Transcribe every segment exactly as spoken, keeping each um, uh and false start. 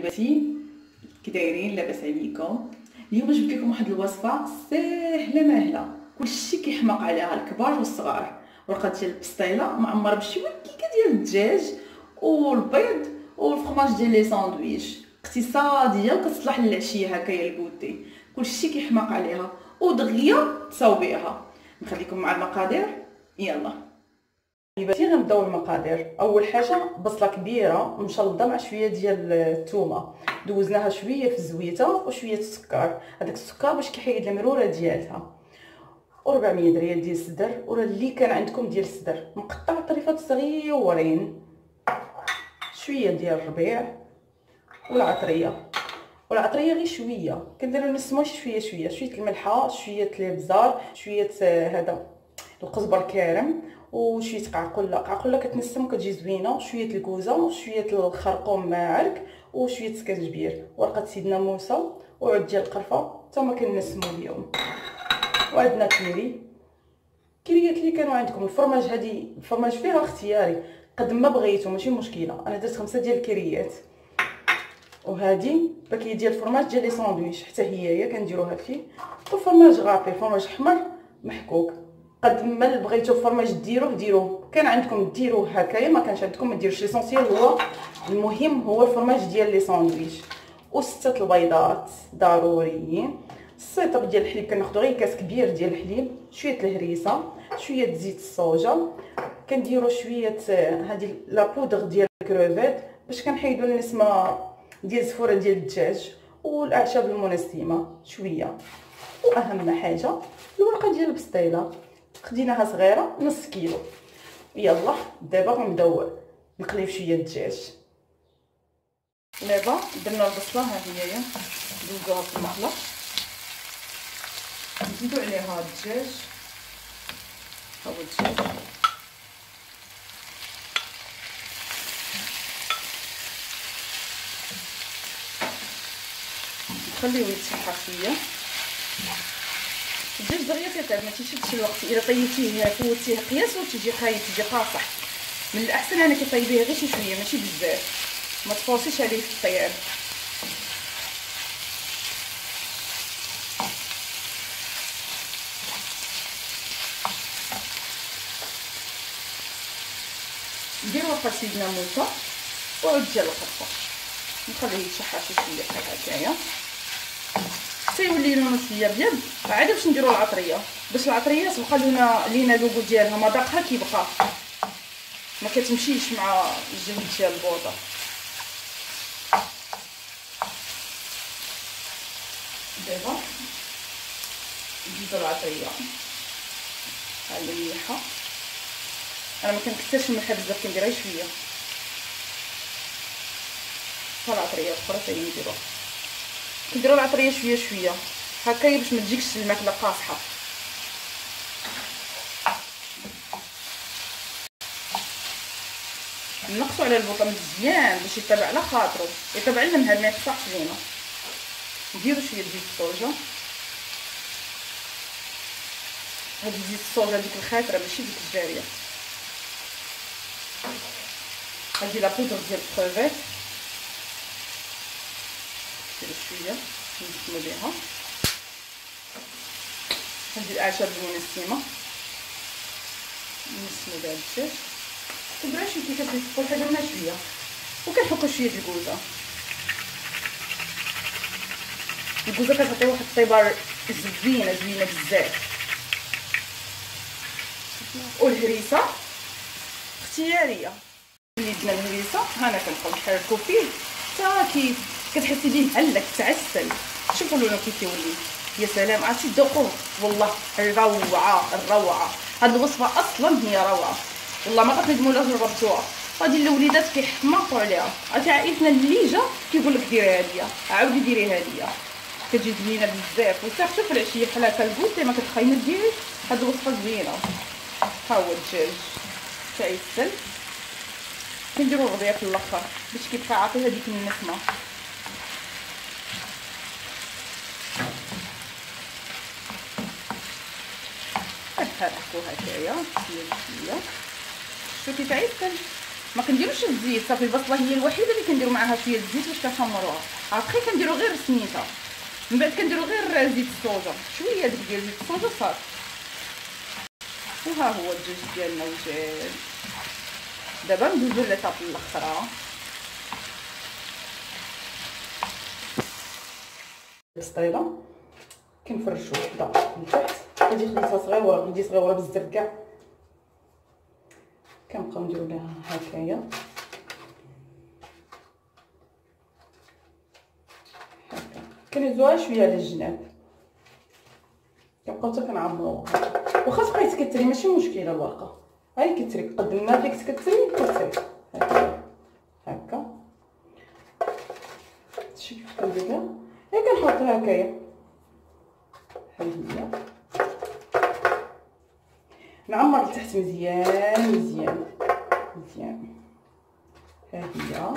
حبيباتي، كي دايرين؟ لاباس عليكم؟ اليوم جبت لكم واحد الوصفه ساهله ماهله، كلشي كيحماق عليها الكبار والصغار. ورقه ديال البسطيله معمره بشويه كيكه ديال الدجاج والبيض والفرماج ديال لي ساندويش، اقتصاديه وكتصلح للعشيه هكايا البوتي. كلشي كيحماق عليها ودغيا تصاوبيها. نخليكم مع المقادير، يلا حبيباتي. غنبداو المقادير. اول حاجه بصله كبيره مشلضه مع شويه ديال الثومه، دوزناها شويه في الزويته وشويه السكر، هذاك السكر باش كيحيد المروره ديالها. و400 ريال ديال السدر ولا اللي كان عندكم ديال السدر مقطع طريفات صغيورين، شويه ديال الربيع والعطريه. والعطريه غير شويه، كنديروا نسمو شويه شويه، شويه الملحه، شويه الابزار، شويه هذا القزبر كارم، وشويه قعقله. قعقله كتنسم وكتجي زوينه، شويه الكوزه وشويه الخرقوم معرك وشويه سكنجبير، ورقه سيدنا موسى وعود ديال القرفه حتى هما كنسمو اليوم. وعندنا كيري كيريات اللي كانوا عندكم. الفرماج هذه الفرماج فيها اختياري قد ما بغيتو، ماشي مشكله. انا درت خمسه ديال الكيريات. وهذه باكيه ديال الفرماج ديال لي ساندويش، حتى هي هي كنديروها فيه. وفرماج غابي، فرماج احمر محكوك، قد ما بغيتو الفرماج ديروه ديروه. كان عندكم ديروه هكايا، ما كانش عندكم ما ديروش. ليسونسيال هو المهم هو الفرماج ديال لي ساندويش. وسته البيضات ضروريين. السيطر ديال الحليب كناخذوا غير كاس كبير ديال الحليب، شويه الهريسه، شويه زيت الصوجا، كنديروا شويه هذه لا بودغ ديال الكروفيت باش كنحيدوا النسمه ديال الزفوره ديال الدجاج، والاعشاب المنسمه شويه. واهم حاجه الورقه ديال البسطيله، خديناها صغيره نص كيلو. يلا دابا غنبداو نقليو شويه الدجاج. دابا درنا البصله، ها هي هي دوزوها في المقله، نزيدو عليها الدجاج. ها هو الدجاج، نخليوه يتشحر شويه. الدجاج دغيا كيطيب، ما تيشدش الوقت. الا طيبتيه فوتيه قياس وتيجي خايب، تيجي قاصح. من الاحسن انك طيبيه غير شي شويه ماشي بزاف، ما تفوصيش عليه في الطياب. ندير ورقه سيدنا موسى وعود ديال القرفه، نخليه يتشحر شي شويه بحال هكايا حتى يولي لونه شويه ابيض. عاد باش نديرو العطريه، باش العطريه تبقى لينا لينا لوغو ديالها، مذاقها كيبقى، ما كتمشيش مع الجهد ديال البوطه. دابا نزيدو العطريه، ها هي مليحه. انا ما كنكثرش الملح بزاف، كندير غير شويه. ها العطريه الاخرى حتى هي نديروها، كنديروا العطريه شويه شويه هكايا باش ما تجيكش الماكله قاصحه. نقصوا على البوطه مزيان باش يتبع على خاطرو، يتبع لنا مهل ما يقصحش لينا. نديروا شويه زيت الصوجا، هاد زيت الصوجا ديك الخاتره ماشي ديك الجاريه. هادي لا بودر ديال الكروفيت، ندير شويه نزيدو بها. هادي الاعشاب المنسمه نسمو بها الدجاج، كنديرها شي كيكه كل حاجه منها شويه. وكنحكو شويه الكوزه. الكوزه كتعطي واحد الطيبه زوينه زوينه بزاف. والهريسه اختياريه، اللي درنا الهريسه هنا كنبقاو نحركو فيه حتى كي كتحسي بيه هلك تعسل. شوفوا لونه كيف كيولي، يا سلام. عرفتي تذوقوه؟ والله الروعه الروعه. هاد الوصفه اصلا هي روعه، والله ما غتندموا الا جربتوها. غادي الوليدات كيحماقوا عليها. عرفتي عائلتنا اللي جا كيقول لك ديريها ليا، عاودي ديريها ليا، كتجي زوينه بزاف. وتاخذوا في العشيه بحال هكا الكوتي ما كتخايمه ديري. هاد الوصفه زوينه. ها هو الدجاج تعسل، كنديروا الربيع في الاخر باش كيبقى عاطي هذيك النسمه. كنحركو هكايا شويه شويه. شوفي كيتعسل ما كنديروش الزيت صافي. البصله هي الوحيده اللي كنديروا معاها شويه الزيت باش كنحمروها. ابخي كنديروا غير سميته، من بعد كنديروا غير زيت الصوجا، شويه ديك ديال زيت الصوجا صافي. وها هو الدجاج ديالنا وجاهز. دابا ندوزو للطاب الاخرى. البسطيله كنفرشو هكذا من تحت، غادي خليتها صغيره، غادي صغيره بزاف كاع، كنبقاو نديرو ليها هكايا هكا، كنهزوها شويه على الجناب، كنبقاو حتى كنعمروها. واخا تبقاي تكتري ماشي مشكله الورقه، هاي كتري قد ما فيك تكتري كتري هكا هكا. شتي كيف كنديرها؟ هي كنحطها هكايا، ها هي نعمر لتحت مزيان مزيان مزيان. ها هي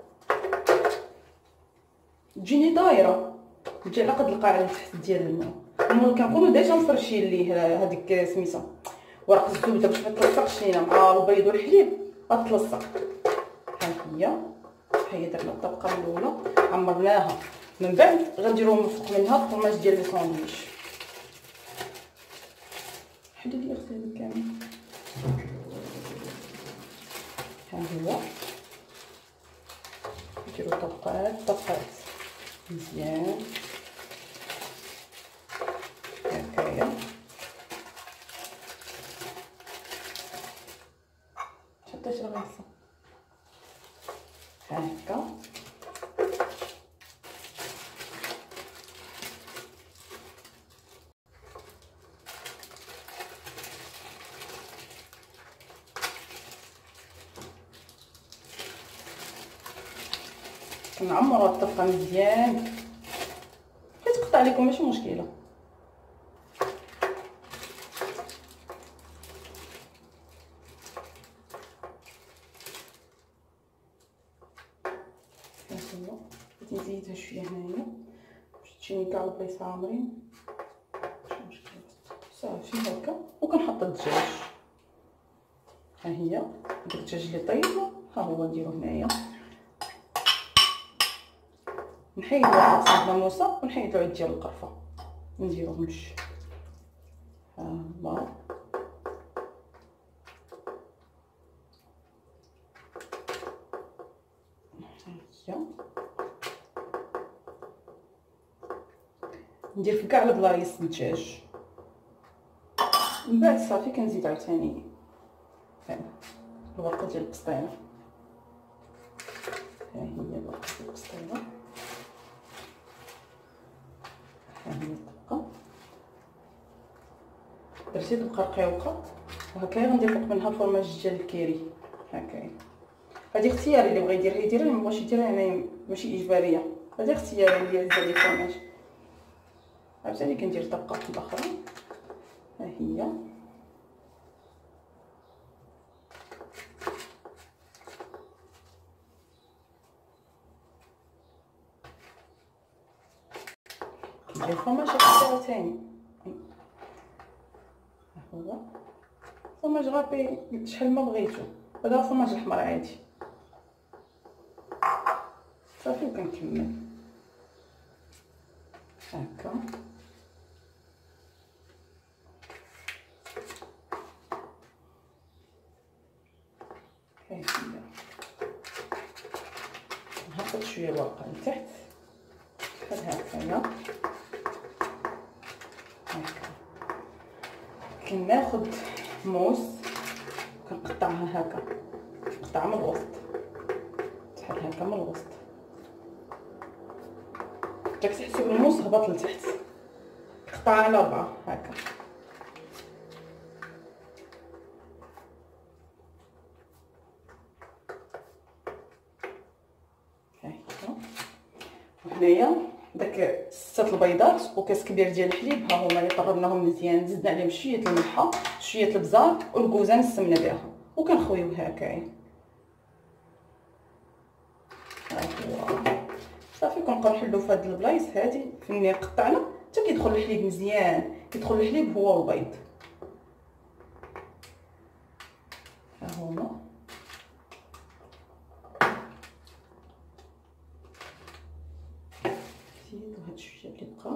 تجيني دايره، تجي على قد القاع لتحت ديال الماء. المهم كنكونوا ديجا مفرشين ليه هذيك سميتها ورق الزبده باش ما تلصقش لينا مع البيض والحليب، غتلصق. ها هي ها هي درنا الطبقه الاولى عمرناها، من بعد غنديرو من فوق منها الفرماج ديال لي ساندويتش. حدي لي غسيل كامل. ها هو نديرو طبقات طبقات مزيان هكايا، حطيت الغلسه هكا. كنعمروا الطبقه مزيان، بغيت تقطع لكم ماشي مشكله. هانتوما بغيت نزيدها شويه هنايا باش تجيني كاع البلايص عامرين، ماشي مشكله صافي هكا. وكنحط الدجاج، ها هي داك الدجاج اللي طيبنا ها هو نديرو هنايا. نحيدو واحد الناموسه ونحيدو عود ديال القرفه نديروهم مش ها هما. هي ندير في كاع البلايص الدجاج، من بعد صافي كنزيد عاوتاني الورقه ديال البسطيله. ها هي الورقه ديال البسطيله، ها هي الطبقه درتي تبقى رقيقه وهكايا. غندير فوق منها الفرماج ديال الكيري هكايا. هذه اختياري، اللي بغى يديرها يديرها، اللي مبغاش يديرها انا ماشي اجباريه، هذه اختياري ديال زاد الفرماج. عاوتاني كندير طبقه اخرى ها هي. ندير الفرماج عاوتاني، ها هو فرماج غابي شحال ما بغيتو. هذا فرماج احمر عادي صافي. وكنكمل هكا. ها هي نهبط شويه الورقه لتحت بحال هكايا هكا. كناخد موس كنقطعها هكا، نقطعها من الوسط بحال هكا من الوسط، داك تحسب الموس هبط لتحت، قطعها على ربعه هكا. ها هي وهنايا داك ستة البيضات وكاس كبير ديال الحليب، ها هما اللي طربناهم مزيان، زدنا عليهم شويه الملحه شويه البزار والكوزه نسمنا بها وكنخويو هكايا. ها هو صافي كنبقاو نحلو في هاد البلايص هادي فين قطعنا حتى كيدخل الحليب مزيان، كيدخل الحليب هو والبيض. ها هما نزيدو هاد شويه اللي بقى.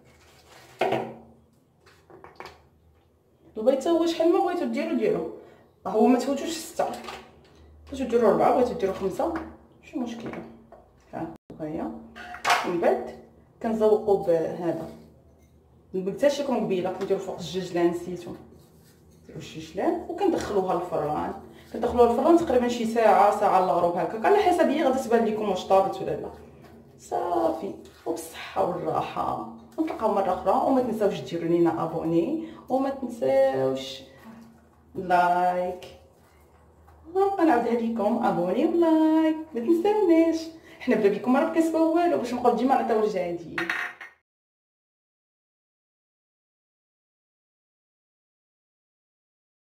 البيض هو شحال ما بغيتو ديرو ديرو، هو ما تفوتوش ستة، بغيتو ديرو ربعة بغيتو ديرو خمسة ماشي مشكله. ها هي من بعد كنزوقو بهذا المكتشف قبيله، كنديرو فوق الجاج لا نسيتو، نديرو الشيشلان وكندخلوها للفران. كندخلوها للفران تقريبا شي ساعه ساعه الا ربع هكاك على حسب هي غادي تبان لكم واش طابت ولا لا. صافي وبالصحه والراحه، نتلاقاو مره اخرى. وما تنساوش ديروا لينا ابوني، وما تنساوش لايك. نبقى نعاودها لكم ابوني ولايك ما تنساوناش. حنا بلا بكم راه كنسبوا والو باش نبقاو ديما نعطيو الجديد.